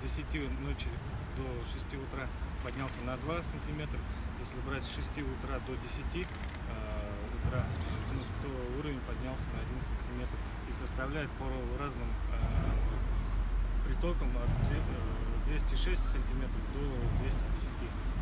10 ночи до 6 утра поднялся на 2 сантиметра. Если брать с 6 утра до 10 утра, то уровень поднялся на 1 сантиметр и составляет по разным притокам от 206 сантиметров до 210.